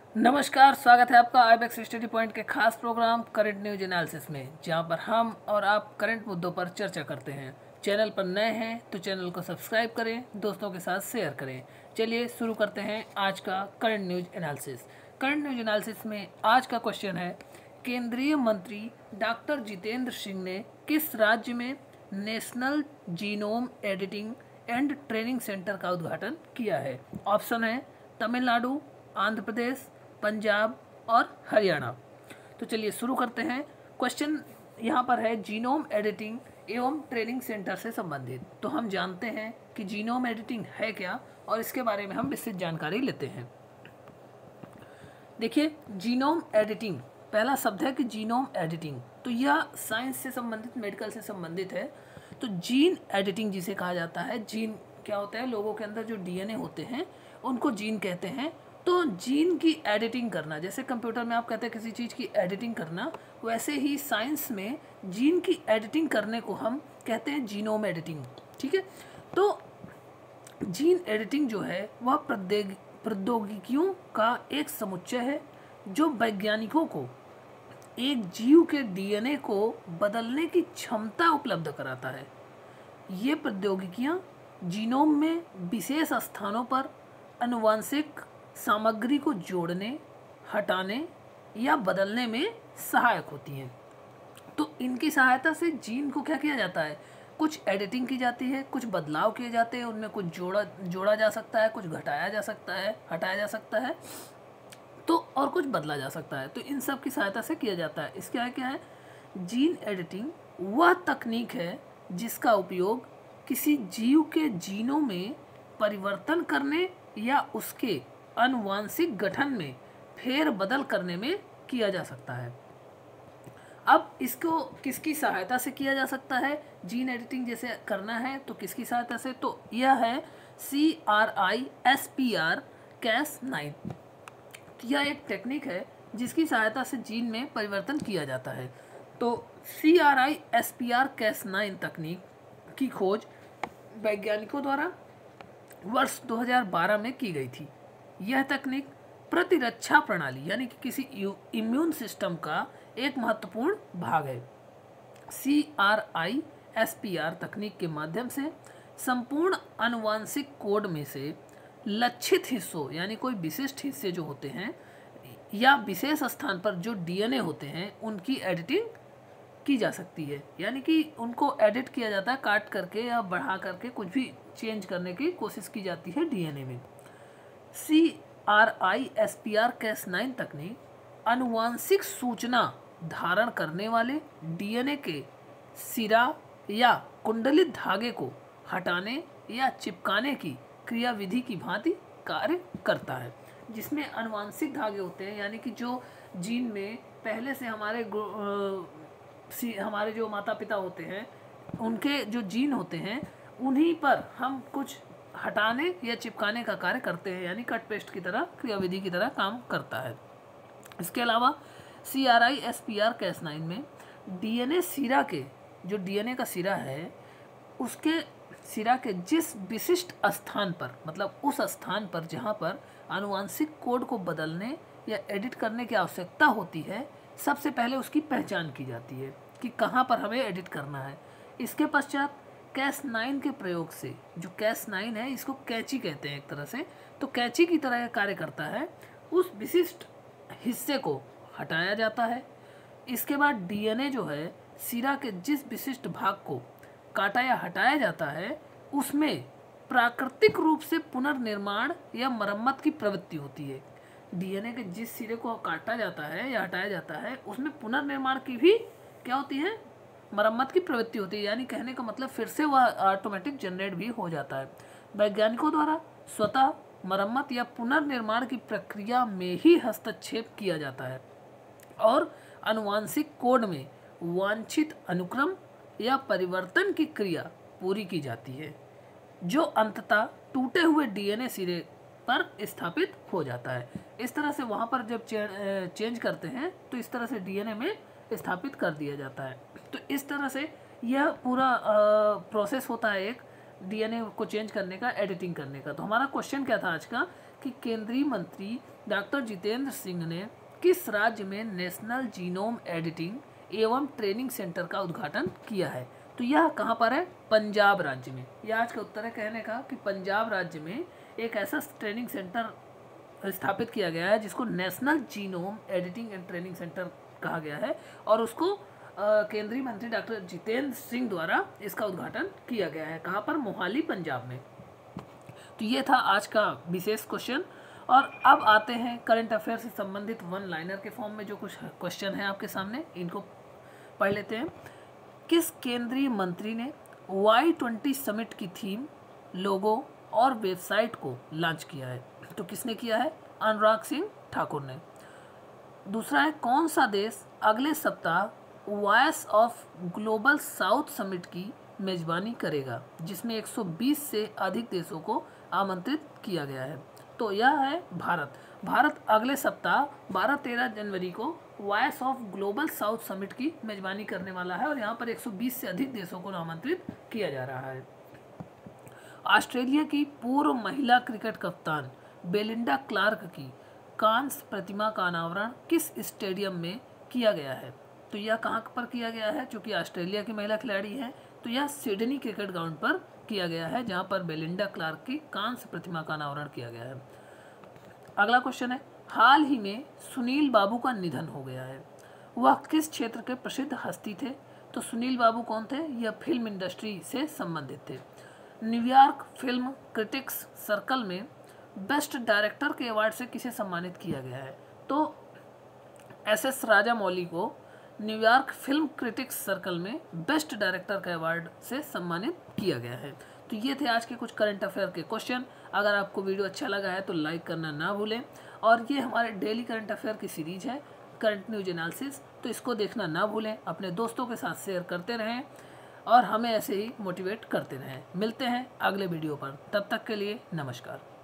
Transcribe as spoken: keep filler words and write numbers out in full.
नमस्कार, स्वागत है आपका आईबेक्स स्टडी पॉइंट के खास प्रोग्राम करंट न्यूज एनालिसिस में, जहां पर हम और आप करंट मुद्दों पर चर्चा करते हैं। चैनल पर नए हैं तो चैनल को सब्सक्राइब करें, दोस्तों के साथ शेयर करें। चलिए शुरू करते हैं आज का current news analysis. Current news analysis में आज का क्वेश्चन है, केंद्रीय मंत्री डॉक्टर जितेंद्र सिंह ने किस राज्य में national genome editing and training centre का उद्घाटन किया है? ऑप्शन है तमिलनाडु, आंध्र प्रदेश, पंजाब और हरियाणा। तो चलिए शुरू करते हैं। क्वेश्चन यहाँ पर है जीनोम एडिटिंग एवं ट्रेनिंग सेंटर से संबंधित। तो हम जानते हैं कि जीनोम एडिटिंग है क्या और इसके बारे में हम विस्तृत जानकारी लेते हैं। देखिए, जीनोम एडिटिंग, पहला शब्द है कि जीनोम एडिटिंग, तो यह साइंस से संबंधित, मेडिकल से संबंधित है। तो जीन एडिटिंग जिसे कहा जाता है, जीन क्या होता है, लोगों के अंदर जो डीएनए होते हैं उनको जीन कहते हैं। तो जीन की एडिटिंग करना, जैसे कंप्यूटर में आप कहते हैं किसी चीज़ की एडिटिंग करना, वैसे ही साइंस में जीन की एडिटिंग करने को हम कहते हैं जीनोम एडिटिंग। ठीक है, तो जीन एडिटिंग जो है वह प्रौद्योगिकियों का एक समुच्चय है जो वैज्ञानिकों को एक जीव के डीएनए को बदलने की क्षमता उपलब्ध कराता है। ये प्रौद्योगिकियाँ जीनोम में विशेष स्थानों पर आनुवंशिक सामग्री को जोड़ने, हटाने या बदलने में सहायक होती हैं। तो इनकी सहायता से जीन को क्या किया जाता है, कुछ एडिटिंग की जाती है, कुछ बदलाव किए जाते हैं, उनमें कुछ जोड़ा जोड़ा जा सकता है, कुछ घटाया जा सकता है, हटाया जा सकता है, तो और कुछ बदला जा सकता है। तो इन सब की सहायता से किया जाता है। इसके आगे क्या है, जीन एडिटिंग वह तकनीक है जिसका उपयोग किसी जीव के जीनों में परिवर्तन करने या उसके आनुवांशिक गठन में फेर बदल करने में किया जा सकता है। अब इसको किसकी सहायता से किया जा सकता है, जीन एडिटिंग जैसे करना है तो किसकी सहायता से, तो यह है C R I S P R Cas nine. यह एक टेक्निक है जिसकी सहायता से जीन में परिवर्तन किया जाता है। तो C R I S P R Cas nine तकनीक की खोज वैज्ञानिकों द्वारा वर्ष दो हज़ार बारह में की गई थी। यह तकनीक प्रतिरक्षा प्रणाली यानी कि किसी इम्यून सिस्टम का एक महत्वपूर्ण भाग है। C R I S P R तकनीक के माध्यम से संपूर्ण आनुवांशिक कोड में से लक्षित हिस्सों यानी कोई विशिष्ट हिस्से जो होते हैं या विशेष स्थान पर जो डीएनए होते हैं उनकी एडिटिंग की जा सकती है। यानी कि उनको एडिट किया जाता है, काट करके या बढ़ा करके कुछ भी चेंज करने की कोशिश की जाती है डीएनए में। C R I S P R Cas nine तकनीक आनुवांशिक सूचना धारण करने वाले डीएनए के सिरा या कुंडलित धागे को हटाने या चिपकाने की क्रियाविधि की भांति कार्य करता है। जिसमें आनुवांशिक धागे होते हैं, यानी कि जो जीन में पहले से हमारे हमारे जो माता पिता होते हैं उनके जो जीन होते हैं उन्हीं पर हम कुछ हटाने या चिपकाने का कार्य करते हैं, यानी कट पेस्ट की तरह, क्रियाविधि की तरह काम करता है। इसके अलावा C R I S P R Cas nine में डीएनए सिरा के, जो डीएनए का सिरा है उसके सिरा के जिस विशिष्ट स्थान पर, मतलब उस स्थान पर जहाँ पर आनुवांशिक कोड को बदलने या एडिट करने की आवश्यकता होती है, सबसे पहले उसकी पहचान की जाती है कि कहाँ पर हमें एडिट करना है। इसके पश्चात कैस नाइन के प्रयोग से, जो कैस नाइन है इसको कैंची कहते हैं एक तरह से, तो कैंची की तरह यह कार्य करता है, उस विशिष्ट हिस्से को हटाया जाता है। इसके बाद डीएनए जो है सिरा के जिस विशिष्ट भाग को काटा या हटाया जाता है उसमें प्राकृतिक रूप से पुनर्निर्माण या मरम्मत की प्रवृत्ति होती है। डीएनए के जिस सिरे को काटा जाता है या हटाया जाता है उसमें पुनर्निर्माण की भी क्या होती है, मरम्मत की प्रवृत्ति होती है। यानी कहने का मतलब फिर से वह ऑटोमेटिक जनरेट भी हो जाता है। वैज्ञानिकों द्वारा स्वतः मरम्मत या पुनर्निर्माण की प्रक्रिया में ही हस्तक्षेप किया जाता है और आनुवांशिक कोड में वांछित अनुक्रम या परिवर्तन की क्रिया पूरी की जाती है, जो अंततः टूटे हुए डीएनए सिरे पर स्थापित हो जाता है। इस तरह से वहाँ पर जब चेंज करते हैं तो इस तरह से डीएनए में स्थापित कर दिया जाता है। तो इस तरह से यह पूरा प्रोसेस होता है एक डीएनए को चेंज करने का, एडिटिंग करने का। तो हमारा क्वेश्चन क्या था आज का, कि केंद्रीय मंत्री डॉक्टर जितेंद्र सिंह ने किस राज्य में नेशनल जीनोम एडिटिंग एवं ट्रेनिंग सेंटर का उद्घाटन किया है? तो यह कहाँ पर है? पंजाब राज्य में। यह आज का उत्तर है कहने का कि पंजाब राज्य में एक ऐसा ट्रेनिंग सेंटर स्थापित किया गया है जिसको national genome editing and training centre कहा गया है और उसको केंद्रीय मंत्री डॉक्टर जितेंद्र सिंह द्वारा इसका उद्घाटन किया गया है। कहाँ पर? मोहाली, पंजाब में। तो ये था आज का विशेष क्वेश्चन। और अब आते हैं करंट अफेयर से संबंधित वन लाइनर के फॉर्म में जो कुछ क्वेश्चन है आपके सामने, इनको पढ़ लेते हैं। किस केंद्रीय मंत्री ने वाई ट्वेंटी समिट की थीम, लोगो और वेबसाइट को लॉन्च किया है? तो किसने किया है? अनुराग सिंह ठाकुर ने। दूसरा है, कौन सा देश अगले सप्ताह voice of global south summit की मेजबानी करेगा, जिसमें एक सौ बीस से अधिक देशों को आमंत्रित किया गया है? तो यह है भारत। भारत अगले सप्ताह बारह तेरह जनवरी को voice of global south summit की मेजबानी करने वाला है और यहाँ पर एक सौ बीस से अधिक देशों को आमंत्रित किया जा रहा है। ऑस्ट्रेलिया की पूर्व महिला क्रिकेट कप्तान बेलिंडा क्लार्क की कांस्य प्रतिमा का अनावरण किस स्टेडियम में किया गया है? तो यह कहाँ पर किया गया है? चूँकि ऑस्ट्रेलिया की महिला खिलाड़ी है तो यह सिडनी क्रिकेट ग्राउंड पर किया गया है, जहाँ पर बेलिंडा क्लार्क की कांस्य प्रतिमा का अनावरण किया गया है। अगला क्वेश्चन है, हाल ही में सुनील बाबू का निधन हो गया है, वह किस क्षेत्र के प्रसिद्ध हस्ती थे? तो सुनील बाबू कौन थे? यह फिल्म इंडस्ट्री से संबंधित थे। न्यूयॉर्क फिल्म क्रिटिक्स सर्कल में बेस्ट डायरेक्टर के अवार्ड से किसे सम्मानित किया गया है? तो एस एस राजामौली को न्यूयॉर्क फिल्म क्रिटिक्स सर्कल में बेस्ट डायरेक्टर के अवार्ड से सम्मानित किया गया है। तो ये थे आज के कुछ करंट अफेयर के क्वेश्चन। अगर आपको वीडियो अच्छा लगा है तो लाइक करना ना भूलें और ये हमारे डेली करंट अफेयर की सीरीज है करंट न्यूज एनालिसिस, तो इसको देखना ना भूलें। अपने दोस्तों के साथ शेयर करते रहें और हमें ऐसे ही मोटिवेट करते रहें। मिलते हैं अगले वीडियो पर, तब तक के लिए नमस्कार।